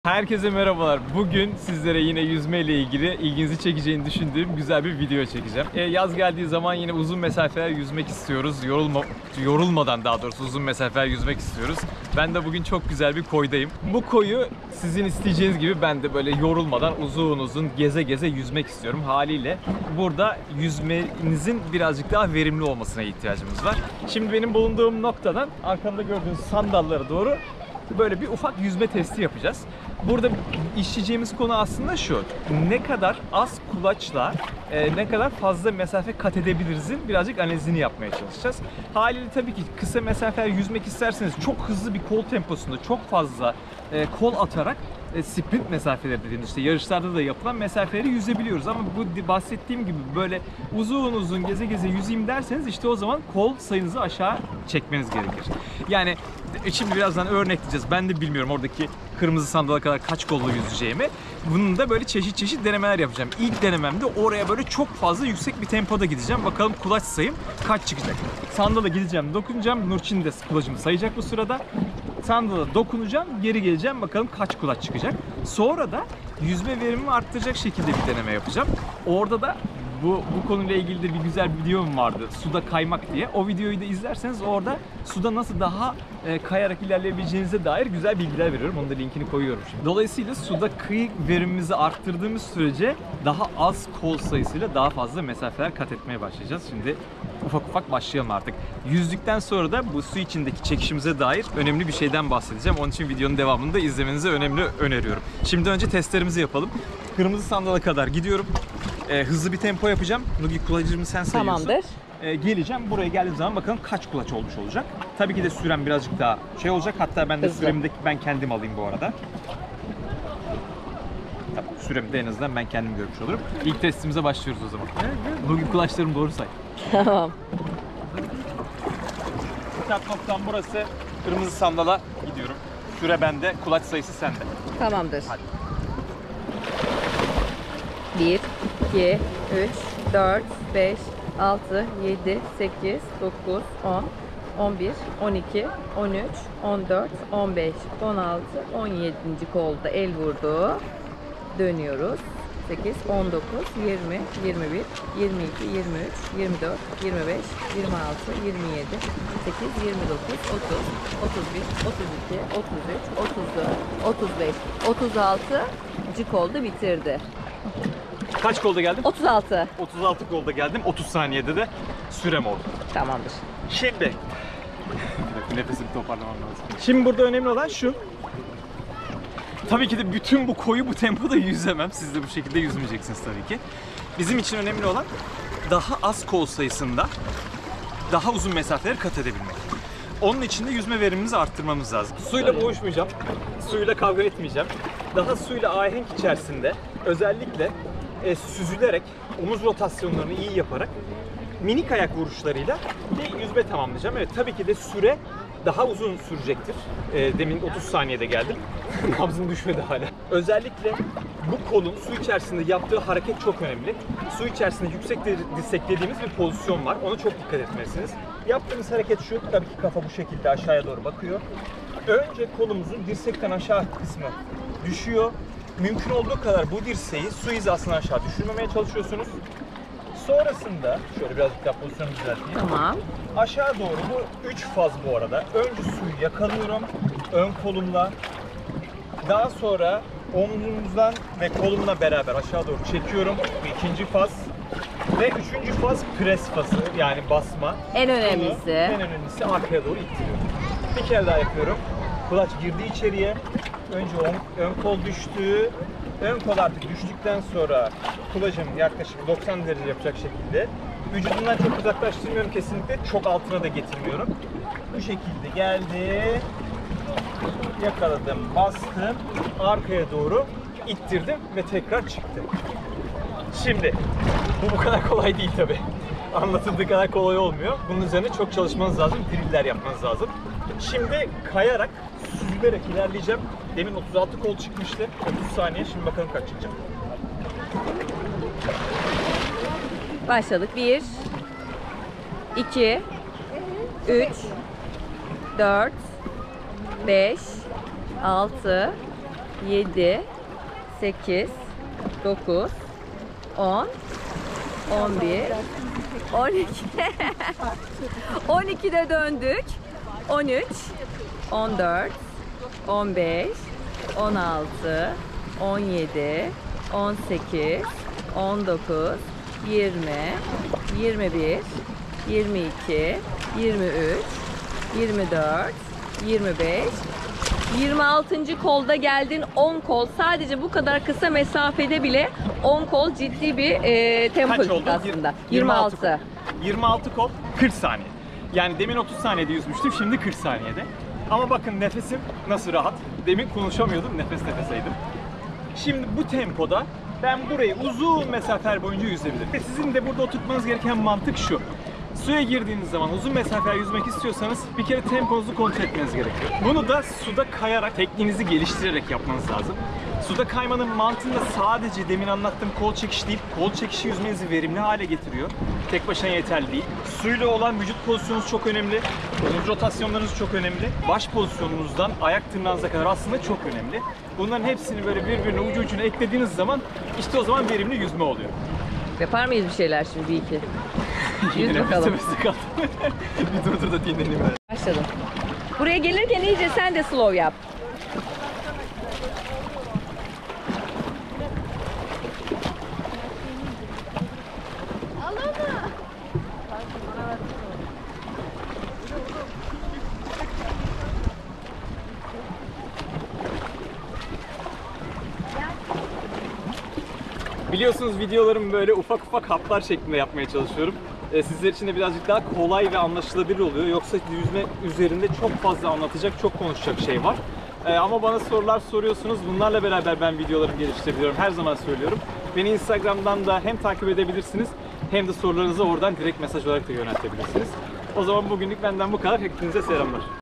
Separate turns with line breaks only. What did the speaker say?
Herkese merhabalar. Bugün sizlere yine yüzme ile ilgili ilginizi çekeceğini düşündüğüm güzel bir video çekeceğim. Yaz geldiği zaman yine uzun mesafeler yüzmek istiyoruz. Yorulmadan daha doğrusu uzun mesafeler yüzmek istiyoruz. Ben de bugün çok güzel bir koydayım. Bu koyu sizin isteyeceğiniz gibi ben de böyle yorulmadan uzun geze geze yüzmek istiyorum. Haliyle burada yüzmenizin birazcık daha verimli olmasına ihtiyacımız var. Şimdi benim bulunduğum noktadan arkamda gördüğünüz sandallara doğru böyle bir ufak yüzme testi yapacağız. Burada işleyeceğimiz konu aslında şu: ne kadar az kulaçla ne kadar fazla mesafe kat edebiliriz'in birazcık analizini yapmaya çalışacağız. Haliyle tabii ki kısa mesafeler yüzmek isterseniz çok hızlı bir kol temposunda çok fazla kol atarak sprint mesafeleri dediğimiz işte yarışlarda da yapılan mesafeleri yüzebiliyoruz. Ama bu bahsettiğim gibi böyle uzun geze geze yüzeyim derseniz işte o zaman kol sayınızı aşağı çekmeniz gerekir. Yani şimdi birazdan örnekleyeceğiz. Ben de bilmiyorum oradaki kırmızı sandala kadar kaç kolla yüzeceğimi. Bunun da böyle çeşit denemeler yapacağım. İlk denememde oraya böyle çok fazla yüksek bir tempoda gideceğim. Bakalım kulaç sayım kaç çıkacak. Sandala gideceğim, dokunacağım. Nurçin de kulacımı sayacak bu sırada. Sandala dokunacağım, geri geleceğim. Bakalım kaç kulaç çıkacak. Sonra da yüzme verimimi arttıracak şekilde bir deneme yapacağım. Orada da bu konuyla ilgili de bir güzel bir videom vardı. Suda kaymak diye. O videoyu da izlerseniz orada suda nasıl daha kayarak ilerleyebileceğinize dair güzel bilgiler veriyorum. Onun da linkini koyuyorum şimdi. Dolayısıyla suda kıyı verimimizi arttırdığımız sürece daha az kol sayısıyla daha fazla mesafeler kat etmeye başlayacağız. Şimdi ufak başlayalım artık. Yüzdükten sonra da bu su içindeki çekişimize dair önemli bir şeyden bahsedeceğim. Onun için videonun devamını da izlemenizi öneriyorum. Şimdi önce testlerimizi yapalım. Kırmızı sandala kadar gidiyorum. Hızlı bir tempo yapacağım. Nugi, kulacımı sen sayıyorsun.
Tamamdır.
Geleceğim. Buraya geldiğim zaman bakalım kaç kulaç olmuş olacak. Tabii ki de sürem birazcık daha şey olacak. Hatta ben de
Hızlı.
süremi de ben kendim alayım bu arada. Tamam, süremi de en azından ben kendim görmüş olurum. İlk testimize başlıyoruz o zaman. Nugi, kulaçlarımı doğru say.
Tamam.
Start noktam burası. Kırmızı sandala gidiyorum. Süre bende, kulaç sayısı sende.
Tamamdır.
Hadi.
1, 2, 3, 4, 5, 6, 7, 8, 9, 10, 11, 12, 13, 14, 15, 16, 17. kolda el vurdu. Dönüyoruz. 8, 19, 20, 21, 22, 23, 24, 25, 26, 27, 8, 29, 30, 31, 32, 33, 34, 35, 36. Kolda bitirdi.
Kaç kolda geldim?
36.
36 kolda geldim. 30 saniyede de sürem oldu.
Tamamdır.
Şimdi nefesimi toparlamam lazım. Şimdi burada önemli olan şu: tabii ki de bütün bu koyu bu tempoda yüzemem. Siz de bu şekilde yüzmeyeceksiniz tabii ki. Bizim için önemli olan daha az kol sayısında daha uzun mesafeleri kat edebilmek. Onun için de yüzme verimimizi arttırmamız lazım. Suyla boğuşmayacağım. Suyla kavga etmeyeceğim. Daha suyla ahenk içerisinde özellikle süzülerek, omuz rotasyonlarını iyi yaparak minik ayak vuruşlarıyla bir yüzme tamamlayacağım. Evet, tabii ki de süre daha uzun sürecektir. Demin 30 saniyede geldim. Nabzım düşmedi hala. Özellikle bu kolun su içerisinde yaptığı hareket çok önemli. Su içerisinde yüksek dirseklediğimiz bir pozisyon var. Ona çok dikkat etmelisiniz. Yaptığımız hareket şu: tabii ki kafa bu şekilde aşağıya doğru bakıyor. Önce kolumuzun dirsekten aşağı kısmı düşüyor. Mümkün olduğu kadar bu dirseği su hizasına aşağı düşürmemeye çalışıyorsunuz. Sonrasında şöyle birazcık daha pozisyonu düzelteyim.
Tamam.
Aşağı doğru bu 3 faz bu arada. Önce suyu yakalıyorum ön kolumla. Daha sonra omzumuzdan ve kolumla beraber aşağı doğru çekiyorum. Bu ikinci faz. Ve üçüncü faz pres fazı, yani basma.
En önemlisi.
En önemlisi arkaya doğru ittiriyorum. Bir kere daha yapıyorum. Kulaç girdi içeriye. Önce ön kol düştü. Ön kol artık düştükten sonra kulacım yaklaşık 90 derece yapacak şekilde. Vücudumdan çok uzaklaştırmıyorum kesinlikle. Çok altına da getirmiyorum. Bu şekilde geldi. Yakaladım, bastım. Arkaya doğru ittirdim ve tekrar çıktı. Şimdi bu kadar kolay değil tabi. Anlatıldığı kadar kolay olmuyor. Bunun üzerine çok çalışmanız lazım. Driller yapmanız lazım. Şimdi kayarak, süzülerek ilerleyeceğim. Demin 36 kol çıkmıştı. 30 saniye. Şimdi bakalım kaç çıkacak.
Başladık. 1, 2, 3, 4, 5, 6, 7, 8, 9, 10, 11, 12. 12'de döndük. 13, 14, 15, 16, 17, 18, 19, 20, 21, 22, 23, 24, 25, 26. kolda geldin. 10 kol. Sadece bu kadar kısa mesafede bile 10 kol ciddi bir tempo
Kaç oldu?
aslında.
26 kol.
26.
26 kol 40 saniye. Yani demin 30 saniyede yüzmüştüm, şimdi 40 saniyede. Ama bakın nefesim nasıl rahat. Demin konuşamıyordum, nefes nefeseydim. Şimdi bu tempoda ben burayı uzun mesafeler boyunca yüzebilirim. Sizin de burada oturtmanız gereken mantık şu. Suya girdiğiniz zaman uzun mesafeler yüzmek istiyorsanız bir kere temponuzu kontrol etmeniz gerekiyor. Bunu da suda kayarak, tekniğinizi geliştirerek yapmanız lazım. Suda kaymanın mantığında sadece demin anlattığım kol çekiş değil, kol çekişi yüzmenizi verimli hale getiriyor. Tek başına yeterli değil. Suyla olan vücut pozisyonunuz çok önemli. Omuz rotasyonlarınız çok önemli. Baş pozisyonunuzdan ayak tırnağınıza kadar aslında çok önemli. Bunların hepsini böyle birbirine ucu ucuna eklediğiniz zaman işte o zaman verimli yüzme oluyor.
Yapar mıyız bir şeyler şimdi bir iki? Yüz
Yine
bakalım.
nefes kaldı. Bir dur da dinleneyim ben.
Başladım. Buraya gelirken iyice sen de slow yap.
Biliyorsunuz videolarımı böyle ufak ufak haplar şeklinde yapmaya çalışıyorum. Sizler için de birazcık daha kolay ve anlaşılabilir oluyor. Yoksa yüzme üzerinde çok fazla anlatacak, çok konuşacak şey var. Ama bana sorular soruyorsunuz. Bunlarla beraber ben videolarımı geliştirebiliyorum. Her zaman söylüyorum. Beni Instagram'dan da hem takip edebilirsiniz hem de sorularınızı oradan direkt mesaj olarak da yöneltebilirsiniz. O zaman bugünlük benden bu kadar. Hepinize selamlar.